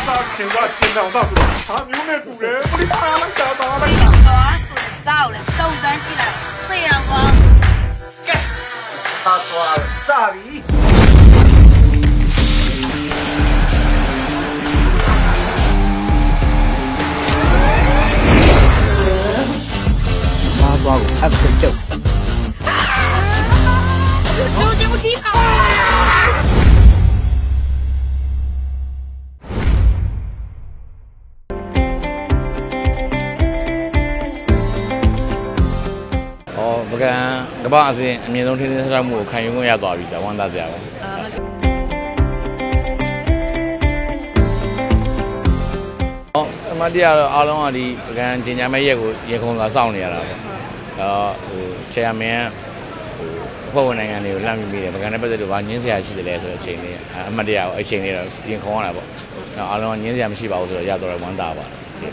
ခင်ဗျာကျင်းတော့တော့ဟာမျိုးနဲ့တူတယ်ပရိပါလိုက်တာပါလိုက်သွားဆိုစောက်လေစုံစမ်းကြည့်လိုက်သိအောင်ကောကဲသာသွားစပြီ妈抓我，还不是救？ 我对不起啊！ 哦，不干，这把是民众天天上木看员工也多比较往大家了。哦，那么第二个阿龙啊，你不干今年没也空个少年了，前面。ဘဝနိုင်ငံတွေကိုလမ်းပြီးတယ်ပကံနဲ့ပတ်သက်လို့ဗာညင်းစရာရှိတယ်လဲဆိုတဲ့အချိန်လေးအမှတ်တရအချိန်လေးတော့ပြင်ခေါ်ရတာပေါ့။အားလုံးညင်းစရာမရှိပါဘူးဆိုတော့ရတော့ဝမ်းသာပါ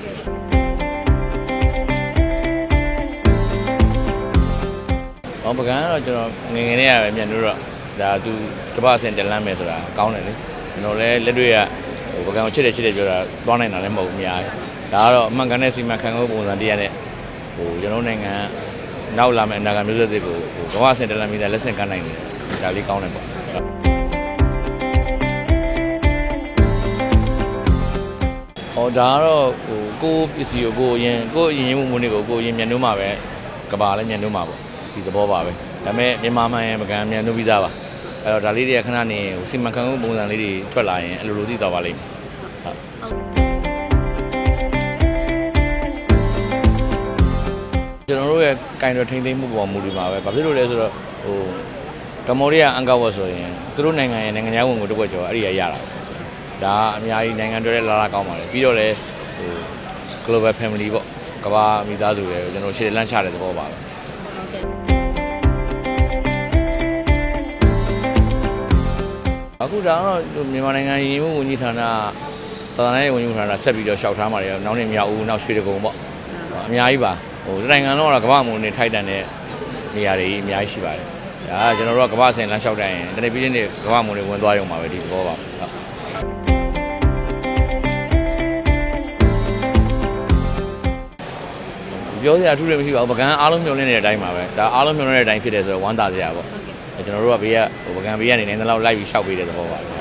။ပကံကတော့ကျွန်တော်ငယ်ငယ်လေးရပဲမြန်လို့တော့ဒါသူကပ္ပဆင်တက်လမ်းမယ်ဆိုတာကောင်းတယ်လေ။ကျွန်တော်လည်းလက်တွေ့ကပကံကိုချစ်တယ်ပြောတာသွားနိုင်တာလည်းမဟုတ်ဘူးအများကြီး။ဒါကတော့အမှန်ကန်တဲ့စီမံခန့်ခွဲပုံစံတရားနဲ့ကျွန်တော်နိုင်ငံနောက်လာမယ့်အနာဂတ်မျိုးဆက်တွေကိုဘဝဆင်တလမီတာလက်ဆင့်ကမ်းနိုင်တယ်ဒါလေးကောင်းတယ်ပေါ့ဟောဒါကတော့ကိုပစ္စည်းကိုအရင်မှုတွေကိုကိုအရင်မြန်နှုံးမှာပဲကဘာလည်းမြန်နှုံးမှာပေါ့ဒီသဘောပါပဲဒါပေမဲ့မြန်မာမှန်ရင်ပကံမြန်နှုံးပြီးသားပါအဲ့တော့ဒါလေးတွေကခဏနေစီမံခန့်ခွဲပုံစံလေးတွေထွက်လာရင်အလိုလိုသိသွားပါလိမ့်မယ်ကျွန်တော်တို့ရဲ့ကင်တော်ထိန်းသိမ်းမှုပေါ်မူတည်ပါပဲ။ဘာဖြစ်လို့လဲဆိုတော့ကမ္ဘောဒီးယားအန်ကာဝတ်ဆိုရင်သူတို့နိုင်ငံရဲ့နိုင်ငံသားဝင်ကိုတစ်ခွက်ကျော်အဲ့ဒီရတာ။ဒါအများကြီးနိုင်ငံတော်ရဲ့လာကောင်းပါလေ။ပြီးတော့လည်းglobal family ပေါ့။ကမ္ဘာမိသားစုတွေကိုကျွန်တော်ရှေ့လမ်းချတဲ့သဘောပါပဲ။အခုဒါတော့မြန်မာနိုင်ငံရင်းမှုဝန်ကြီးဌာနသာသနာရေးဝန်ကြီးဌာနဆက်ပြီးတော့ရှောက်ထားမှာလေ။နောက်နေ့မြောက်ဦးနောက်ရွှေတကုံပေါ့။အများကြီးပါနိုင်ငံလုံးကတော့ကမ္ဘာမုံနေထိုက်တန်တဲ့နေရာတွေအများကြီးရှိပါတယ်။ဒါကကျွန်တော်တို့ကကမ္ဘာဆင်လမ်းလျှောက်တိုင်းတနေ့ပြီးတဲ့နေ့ကမ္ဘာမုံတွေဝင်သွားရုံပါပဲဒီသဘောပါ။ပြောစရာအထူးတွေမရှိပါဘူး။ပကံအားလုံးမျှော်လင့်နေတဲ့အတိုင်းပါပဲ။ဒါအားလုံးမျှော်လင့်တဲ့အတိုင်းဖြစ်တယ်ဆိုတော့ဝမ်းသာစရာပေါ့။ကျွန်တော်တို့ကဘေးကပကံဘေးကနေနိုင်တဲ့လောက်လိုက်ပြီးရှောက်ပေးတဲ့သဘောပါပဲ